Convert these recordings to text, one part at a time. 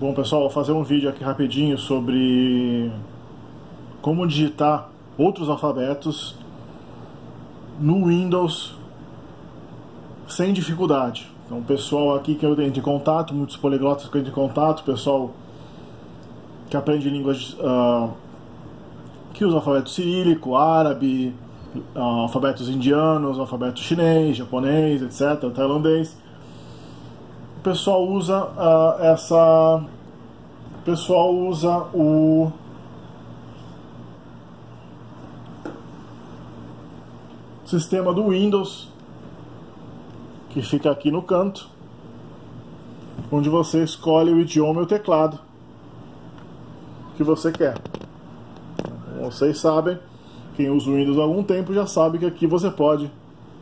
Bom, pessoal, vou fazer um vídeo aqui rapidinho sobre como digitar outros alfabetos no Windows sem dificuldade. Então, o pessoal aqui que eu entro em contato, muitos poliglotas que eu entro em contato, pessoal que aprende línguas, que usa alfabeto cirílico, árabe, alfabetos indianos, alfabeto chinês, japonês, etc., tailandês. O pessoal usa o sistema do Windows, que fica aqui no canto, onde você escolhe o idioma e o teclado que você quer. Como vocês sabem, quem usa o Windows há algum tempo já sabe que aqui você pode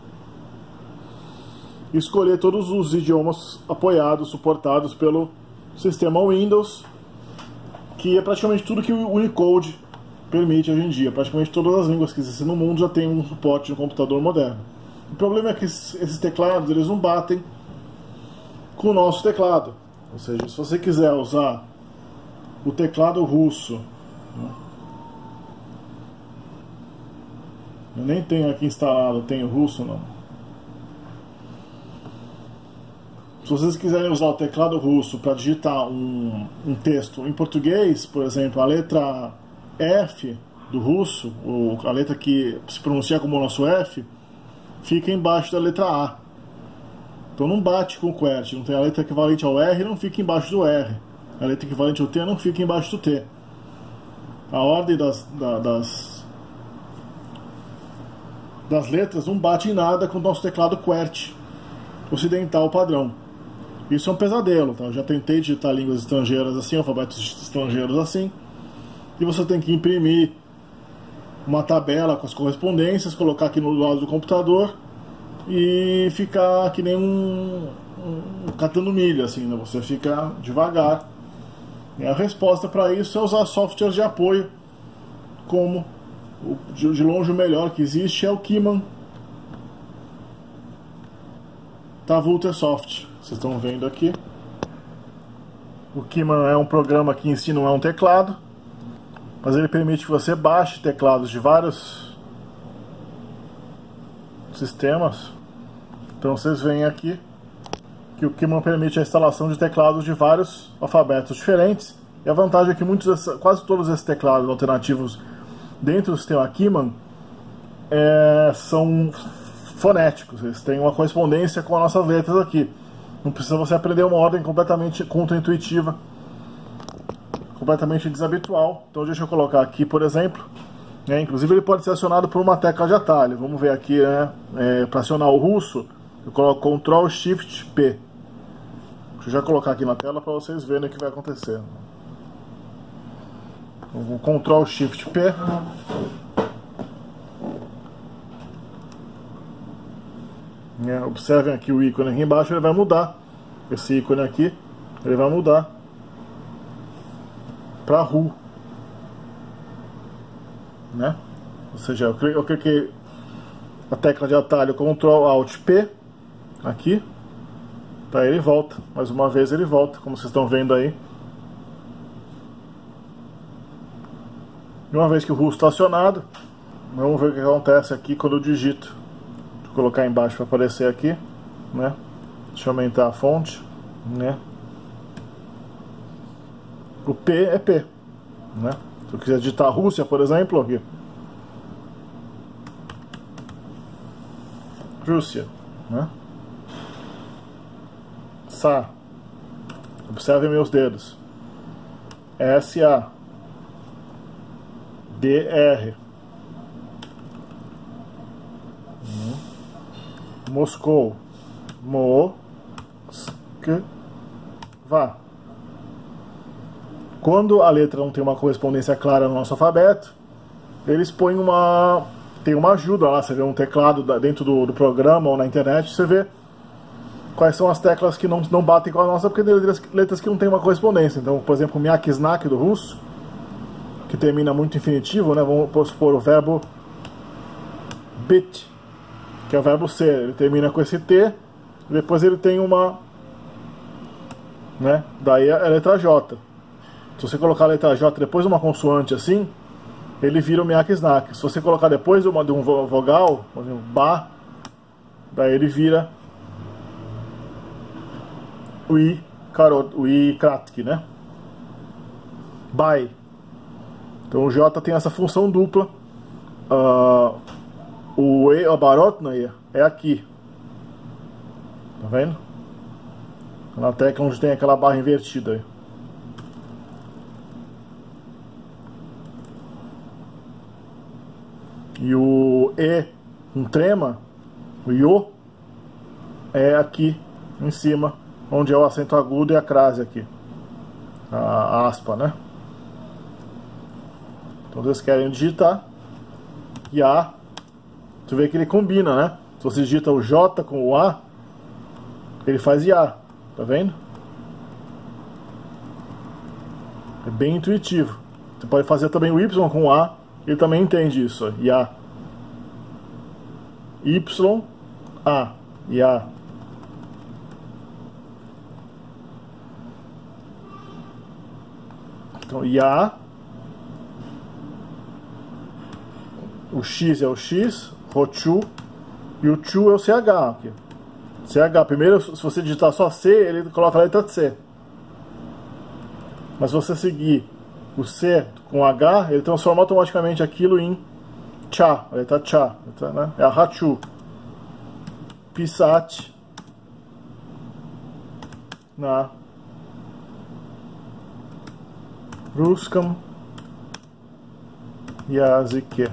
escolher todos os idiomas apoiados, suportados pelo sistema Windows, que é praticamente tudo que o Unicode permite hoje em dia. Praticamente todas as línguas que existem no mundo já tem um suporte no computador moderno. O problema é que esses teclados eles não batem com o nosso teclado. Ou seja, se você quiser usar o teclado russo, né? Eu nem tenho aqui instalado, tenho russo não. Se vocês quiserem usar o teclado russo para digitar um texto em português, por exemplo, a letra F do russo, ou a letra que se pronuncia como o nosso F, fica embaixo da letra A. Então não bate com o QWERTY, não tem a letra equivalente ao R, não fica embaixo do R. A letra equivalente ao T não fica embaixo do T. A ordem das letras não bate em nada com o nosso teclado QWERTY ocidental padrão. Isso é um pesadelo, tá? Eu já tentei digitar línguas estrangeiras assim, alfabetos estrangeiros assim, e você tem que imprimir uma tabela com as correspondências, colocar aqui no lado do computador e ficar que nem um catando milho, assim, né? Você fica devagar. E a resposta para isso é usar softwares de apoio, como de longe o melhor que existe é o Keyman Vultr. Vocês estão vendo aqui. O Keyman é um programa que em si não é um teclado, mas ele permite que você baixe teclados de vários sistemas. Então vocês veem aqui que o Keyman permite a instalação de teclados de vários alfabetos diferentes. E a vantagem é que quase todos esses teclados alternativos dentro do sistema Keyman são fonéticos. Eles têm uma correspondência com as nossas letras aqui. Não precisa você aprender uma ordem completamente contra-intuitiva, completamente desabitual. Então deixa eu colocar aqui, por exemplo, inclusive ele pode ser acionado por uma tecla de atalho. Vamos ver aqui, para acionar o russo, eu coloco Ctrl Shift P. Deixa eu já colocar aqui na tela para vocês verem o que vai acontecer. O Ctrl Shift P. Observem aqui o ícone aqui embaixo, ele vai mudar. Esse ícone aqui, ele vai mudar para RU, né? Ou seja, eu cliquei a tecla de atalho Ctrl Alt P aqui, para ele volta. Mais uma vez ele volta, como vocês estão vendo aí. E uma vez que o russo está acionado, vamos ver o que acontece aqui quando eu digito. Vou colocar embaixo para aparecer aqui, né? Deixa eu aumentar a fonte, né? O P é P, né? Se eu quiser digitar Rússia, por exemplo, aqui. Rússia, né? SA. Observem meus dedos. SA. DR. Moscou. Moskva. Quando a letra não tem uma correspondência clara no nosso alfabeto, eles põem tem uma ajuda lá, você vê um teclado dentro do programa ou na internet, você vê quais são as teclas que não batem com a nossa, porque tem letras que não tem uma correspondência. Então, por exemplo, o miak-znak do russo, que termina muito infinitivo, né? Vamos supor o verbo bit, que é o verbo ser, ele termina com esse T, e depois ele tem né? Daí é a letra J. Se você colocar a letra J depois de uma consoante assim, ele vira o Miyake-Snake. Se você colocar depois de um vogal, por exemplo, Ba, daí ele vira o I Kratki, né? Bai. Então o J tem essa função dupla. O E, a Barotnaia, é aqui. Tá vendo? Na tecla onde tem aquela barra invertida aí. E o E com trema, o Yo, é aqui em cima, onde é o acento agudo e a crase aqui. A aspa, né? Então vocês querem digitar Ya. Você vê que ele combina, né? Se você digita o J com o A, ele faz Ya. Tá vendo? É bem intuitivo. Você pode fazer também o Y com o A. Ele também entende isso. Ó. Ya. Y, A. Ya. Então, Ya. O X é o X, Rochu, e o Chu é o CH aqui. CH, primeiro, se você digitar só C, ele coloca a letra C. Mas se você seguir o C com H, ele transforma automaticamente aquilo em Cha, a letra Cha, né? É a Hachu. Pisat na Ruskam Yazike.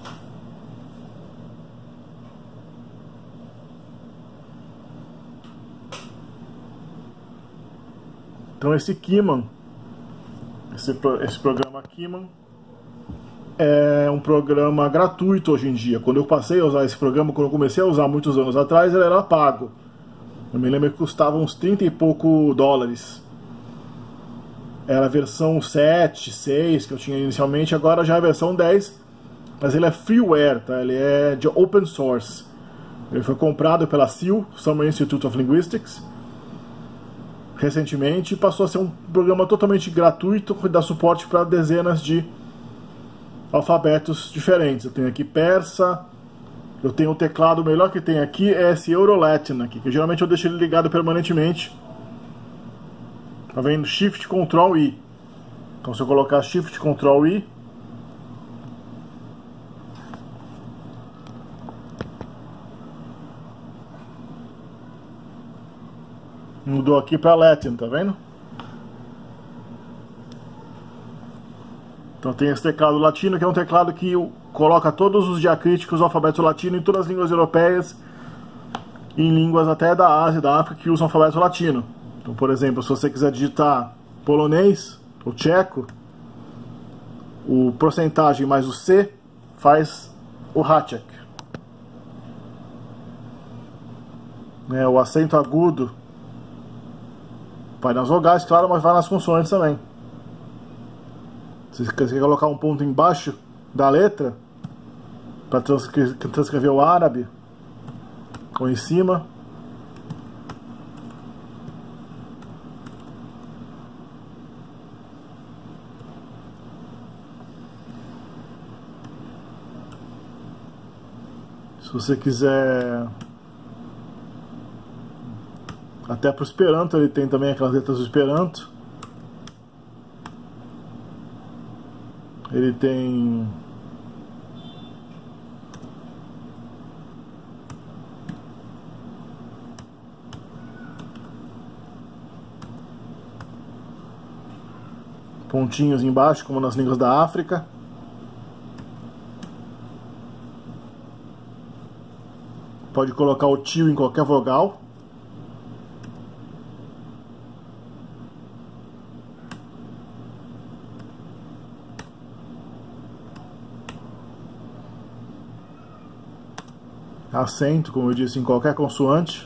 Então esse Kiman, esse programa Kiman é um programa gratuito hoje em dia. Quando eu passei a usar esse programa, quando eu comecei a usar muitos anos atrás, ele era pago. Eu me lembro que custava uns 30 e pouco dólares. Era a versão 7, 6 que eu tinha inicialmente, agora já é a versão 10, mas ele é freeware, tá? Ele é de open source. Ele foi comprado pela SIL, Summer Institute of Linguistics, recentemente, passou a ser um programa totalmente gratuito que dá suporte para dezenas de alfabetos diferentes. Eu tenho aqui persa, eu tenho o teclado, o melhor que tem aqui é esse Euro-Latin aqui, que geralmente eu deixo ele ligado permanentemente. Tá vendo? Shift Ctrl I. Então se eu colocar Shift Ctrl I, mudou aqui para Latin, tá vendo? Então tem esse teclado latino, que é um teclado que coloca todos os diacríticos do alfabeto latino em todas as línguas europeias e em línguas até da Ásia e da África que usam alfabeto latino. Então, por exemplo, se você quiser digitar polonês ou tcheco, o porcentagem mais o C faz o Haček. O acento agudo vai nas vogais, claro, mas vai nas consoantes também. Se você quer colocar um ponto embaixo da letra para transcrever o árabe, ou em cima, se você quiser, até para o Esperanto ele tem também aquelas letras do Esperanto. Ele tem pontinhos embaixo, como nas línguas da África. Pode colocar o tio em qualquer vogal. Acento, como eu disse, em qualquer consoante.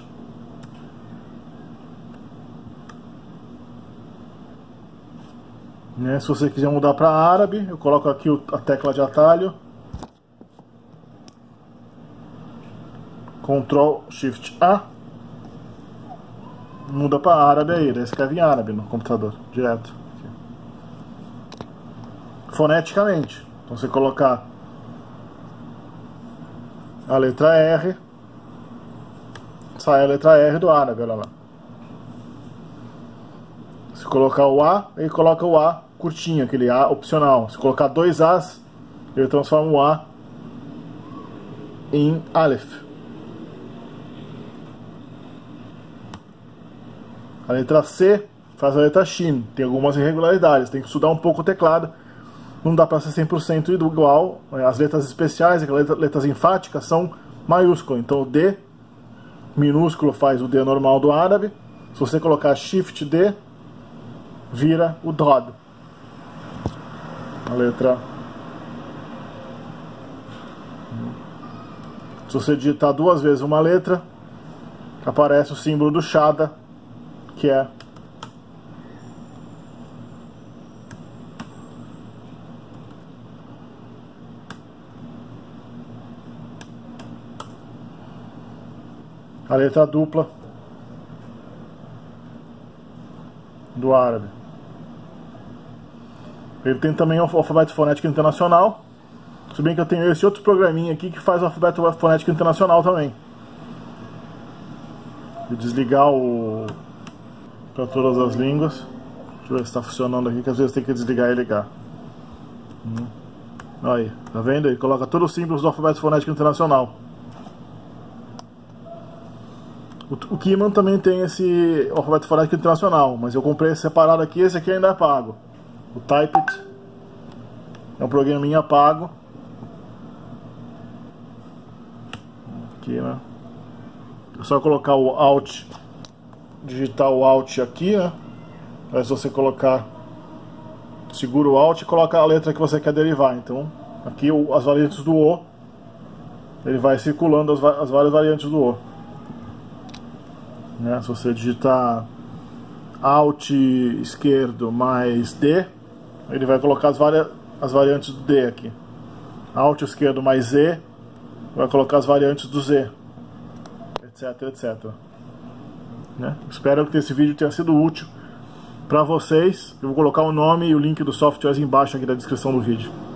Se você quiser mudar para árabe, eu coloco aqui a tecla de atalho. Ctrl Shift A. muda para árabe aí, daí escreve em árabe no computador, direto. Foneticamente. Então você colocar a letra R, sai a letra R do árabe, olha lá. Se colocar o A, ele coloca o A curtinho, aquele A opcional. Se colocar dois As, ele transforma o A em Aleph. A letra C faz a letra Shin. Tem algumas irregularidades, tem que estudar um pouco o teclado. Não dá para ser 100% igual. As letras especiais, aquelas letras enfáticas, são maiúsculas. Então o D minúsculo faz o D normal do árabe. Se você colocar Shift D, vira o Dod. A letra. Se você digitar duas vezes uma letra, aparece o símbolo do Shada, que é a letra dupla do árabe. Ele tem também o alfabeto fonético internacional, se bem que eu tenho esse outro programinha aqui que faz o alfabeto fonético internacional também. Vou desligar o para todas as línguas. Deixa eu ver se está funcionando aqui, que às vezes tem que desligar e ligar. Aí, tá vendo? Ele coloca todos os símbolos do alfabeto fonético internacional. O Keyman também tem esse alfabeto fonético internacional, mas eu comprei separado aqui, esse aqui ainda é pago. O Typeit é um programinha pago. Aqui, né? É só colocar o Alt, digitar o Alt aqui, né? Aí se você colocar, segura o Alt e coloca a letra que você quer derivar. Então, aqui as variantes do O, ele vai circulando as várias variantes do O. Né? Se você digitar Alt esquerdo mais D, ele vai colocar as variantes do D aqui. Alt esquerdo mais Z, vai colocar as variantes do Z, etc, etc. Né? Espero que esse vídeo tenha sido útil para vocês. Eu vou colocar o nome e o link dos softwares embaixo aqui da descrição do vídeo.